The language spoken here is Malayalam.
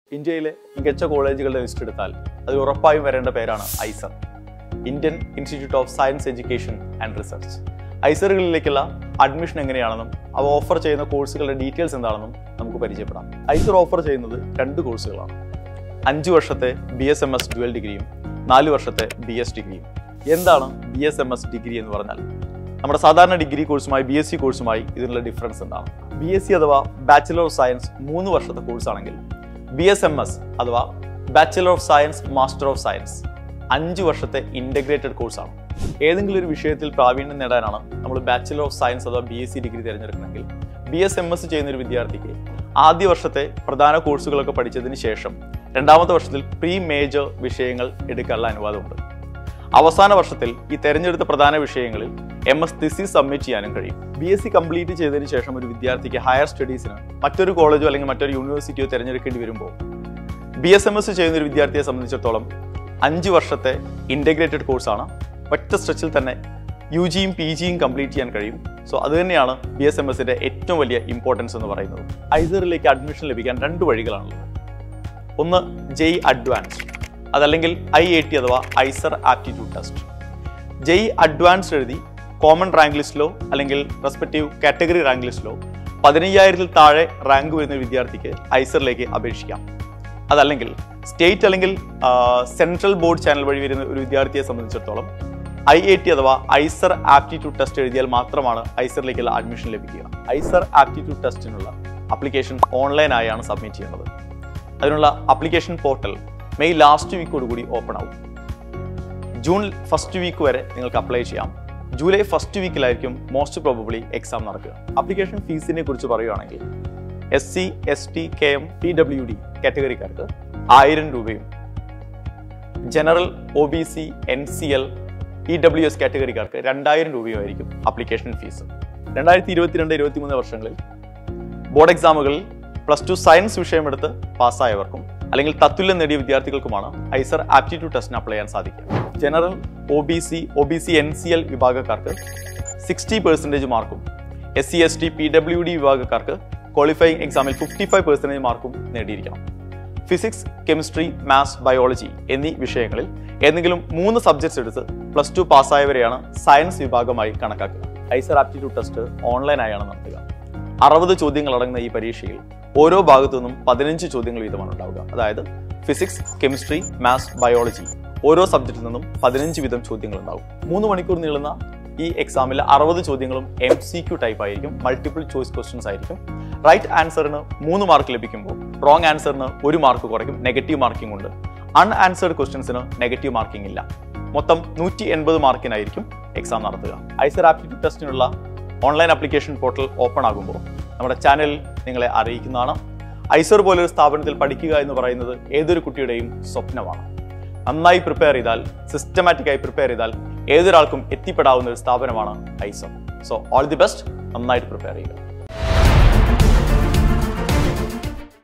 ഇന്ത്യയിലെ മികച്ച കോളേജുകളുടെ ലിസ്റ്റ് എടുത്താൽ അതിൽ ഉറപ്പായും വരേണ്ട പേരാണ് IISER, Indian institute of science education and research. IISERകളിലേക്കുള്ള അഡ്മിഷൻ എങ്ങനെയാണെന്നും അവ ഓഫർ ചെയ്യുന്ന കോഴ്സുകളുടെ ഡീറ്റെയിൽസ് എന്താണെന്നും നമുക്ക് പരിചയപ്പെടാം. IISER ഓഫർ ചെയ്യുന്നത് 2 കോഴ്സുകളാണ്. 5 വർഷത്തെ BSMS ഡ്യുവൽ ഡിഗ്രിയും 4 വർഷത്തെ BS ഡിഗ്രിയും. എന്താണ് BSMS ഡിഗ്രി എന്ന് പറഞ്ഞാൽ? നമ്മുടെ സാധാരണ ഡിഗ്രി കോഴ്സുമായി BSc കോഴ്സുമായി ഇതിനുള്ള ഡിഫറൻസ് എന്താണ്? BSc അഥവാ ബാച്ചിലർ ഓഫ് സയൻസ് 3 വർഷത്തെ കോഴ്സാണെങ്കിൽ BSMS അഥവാ bachelor of science master of science 5 വർഷത്തെ ഇൻ്റഗ്രേറ്റഡ് കോഴ്സാണ്. ഏതെങ്കിലും ഒരു വിഷയത്തിൽ പ്രാവീണ്യം നേടാനാണ് നമ്മൾ ബാച്ചിലർ ഓഫ് സയൻസ് അഥവാ BSc ഡിഗ്രി തിരഞ്ഞെടുക്കണമെങ്കിൽ BSMS ചെയ്യുന്ന ഒരു വിദ്യാർത്ഥിക്ക് ആദ്യ വർഷത്തെ പ്രധാന കോഴ്സുകളൊക്കെ പഠിച്ചതിന് ശേഷം 2ാമത്തെ വർഷത്തിൽ പ്രീ മേജർ വിഷയങ്ങൾ എടുക്കാനുള്ള അനുവാദമുണ്ട്. അവസാന വർഷത്തിൽ ഈ തെരഞ്ഞെടുത്ത പ്രധാന വിഷയങ്ങളിൽ MS thesis സബ്മിറ്റ് ചെയ്യാനും കഴിയും. BSc കംപ്ലീറ്റ് ചെയ്തതിന് ശേഷം ഒരു വിദ്യാർത്ഥിക്ക് ഹയർ സ്റ്റഡീസിന് മറ്റൊരു കോളേജോ അല്ലെങ്കിൽ മറ്റൊരു യൂണിവേഴ്സിറ്റിയോ തിരഞ്ഞെടുക്കേണ്ടി വരുമ്പോൾ BSMS ചെയ്യുന്ന ഒരു വിദ്യാർത്ഥിയെ സംബന്ധിച്ചിടത്തോളം 5 വർഷത്തെ ഇൻ്റഗ്രേറ്റഡ് കോഴ്സാണ്. ഒറ്റ സ്ട്രെച്ചിൽ തന്നെ UGയും PGയും കംപ്ലീറ്റ് ചെയ്യാൻ കഴിയും. സോ അത് തന്നെയാണ് BSMSന്റെ ഏറ്റവും വലിയ ഇമ്പോർട്ടൻസ് എന്ന് പറയുന്നത്. IISERലേക്ക് അഡ്മിഷൻ ലഭിക്കാൻ 2 വഴികളാണുള്ളത്. ഒന്ന് JEE അഡ്വാൻസ്ഡ്, അതല്ലെങ്കിൽ IIT അഥവാ IISER aptitude test. JEE advanced എഴുതി കോമൺ റാങ്ക് ലിസ്റ്റിലോ അല്ലെങ്കിൽ റെസ്പെക്റ്റീവ് കാറ്റഗറി റാങ്ക് ലിസ്റ്റിലോ 15,000-ൽ താഴെ റാങ്ക് വരുന്ന വിദ്യാർത്ഥിക്ക് IISERലേക്ക് അപേക്ഷിക്കാം. അതല്ലെങ്കിൽ സ്റ്റേറ്റ് അല്ലെങ്കിൽ സെൻട്രൽ ബോർഡ് ചാനൽ വഴി വരുന്ന ഒരു വിദ്യാർത്ഥിയെ സംബന്ധിച്ചിടത്തോളം IIT അഥവാ IISER ആപ്റ്റിറ്റ്യൂഡ് ടെസ്റ്റ് എഴുതിയാൽ മാത്രമാണ് IISERലേക്കുള്ള അഡ്മിഷൻ ലഭിക്കുക. IISER ആപ്റ്റിറ്റ്യൂഡ് ടെസ്റ്റിനുള്ള അപ്ലിക്കേഷൻ ഓൺലൈനായാണ് സബ്മിറ്റ് ചെയ്യുന്നത്. അതിനുള്ള അപ്ലിക്കേഷൻ പോർട്ടൽ മെയ് ലാസ്റ്റ് വീക്കോടുകൂടി ഓപ്പൺ ആവും. ജൂൺ ഫസ്റ്റ് വീക്ക് വരെ നിങ്ങൾക്ക് അപ്ലൈ ചെയ്യാം. ജൂലൈ ഫസ്റ്റ് വീക്കിലായിരിക്കും മോസ്റ്റ് പ്രോബബ്ലി എക്സാം നടക്കുക. അപ്ലിക്കേഷൻ ഫീസിനെ കുറിച്ച് പറയുകയാണെങ്കിൽ SC, ST, KM, PWD കാറ്റഗറിക്കാർക്ക് 1000 രൂപയും, ജനറൽ, OBC, NCL, EWS കാറ്റഗറിക്കാർക്ക് 2000 രൂപയും ആയിരിക്കും അപ്ലിക്കേഷൻ ഫീസ്. 2022-23 വർഷങ്ങളിൽ ബോർഡ് എക്സാമുകളിൽ +2 സയൻസ് വിഷയമെടുത്ത് പാസ്സായവർക്കും അല്ലെങ്കിൽ തത്തുല്യം നേടിയ വിദ്യാർത്ഥികൾക്കുമാണ് IISER ആപ്റ്റിറ്റ്യൂഡ് ടെസ്റ്റിന് അപ്ലൈ ചെയ്യാൻ സാധിക്കുക. ജനറൽ, OBC, NCL വിഭാഗക്കാർക്ക് 60% മാർക്കും, SC, ST, PWD വിഭാഗക്കാർക്ക് ക്വാളിഫയിങ് എക്സാമിൽ 55% മാർക്കും നേടിയിരിക്കണം. ഫിസിക്സ്, കെമിസ്ട്രി, മാത്സ്, ബയോളജി എന്നീ വിഷയങ്ങളിൽ ഏതെങ്കിലും 3 സബ്ജക്ട്സ് എടുത്ത് +2 പാസ്സായവരെയാണ് സയൻസ് വിഭാഗമായി കണക്കാക്കുക. IISER ആപ്റ്റിറ്റ്യൂഡ് ടെസ്റ്റ് ഓൺലൈനായാണ് നടത്തുക. 60 ചോദ്യങ്ങൾ അടങ്ങുന്ന ഈ പരീക്ഷയിൽ ഓരോ ഭാഗത്തു നിന്നും 15 ചോദ്യങ്ങൾ വീതമാണ് ഉണ്ടാവുക. അതായത് ഫിസിക്സ്, കെമിസ്ട്രി, മാത്സ്, ബയോളജി ഓരോ സബ്ജക്റ്റിൽ നിന്നും 15 വീതം ചോദ്യങ്ങൾ ഉണ്ടാവും. 3 മണിക്കൂർ നീളുന്ന ഈ എക്സാമിൽ 60 ചോദ്യങ്ങളും MCQ ടൈപ്പ് ആയിരിക്കും, മൾട്ടിപ്പിൾ ചോയ്സ് ക്വസ്റ്റ്യൻസ് ആയിരിക്കും. റൈറ്റ് ആൻസറിന് 3 മാർക്ക് ലഭിക്കുമ്പോൾ റോങ് ആൻസറിന് 1 മാർക്ക് കുറയ്ക്കും, നെഗറ്റീവ് മാർക്കിംഗ് ഉണ്ട്. അൺആൻസേർഡ് ക്വസ്റ്റ്യൻസിന് നെഗറ്റീവ് മാർക്കിംഗ് ഇല്ല. മൊത്തം 180 മാർക്കിനായിരിക്കും എക്സാം നടത്തുക. IISER ആപ്റ്റിറ്റ്യൂഡ് ടെസ്റ്റിനുള്ള ഓൺലൈൻ ആപ്ലിക്കേഷൻ പോർട്ടൽ ഓപ്പൺ ആകുമ്പോൾ നമ്മുടെ ചാനലിൽ നിങ്ങളെ അറിയിക്കുന്നതാണ്. IISER പോലൊരു സ്ഥാപനത്തിൽ പഠിക്കുക എന്ന് പറയുന്നത് ഏതൊരു കുട്ടിയുടെയും സ്വപ്നമാണ്. നന്നായി പ്രിപ്പയർ ചെയ്താൽ, സിസ്റ്റമാറ്റിക്കായി പ്രിപ്പയർ ചെയ്താൽ ഏതൊരാൾക്കും എത്തിപ്പെടാവുന്ന ഒരു സ്ഥാപനമാണ് IISER. So all the best. നന്നായിട്ട് പ്രിപ്പയർ ചെയ്യുക.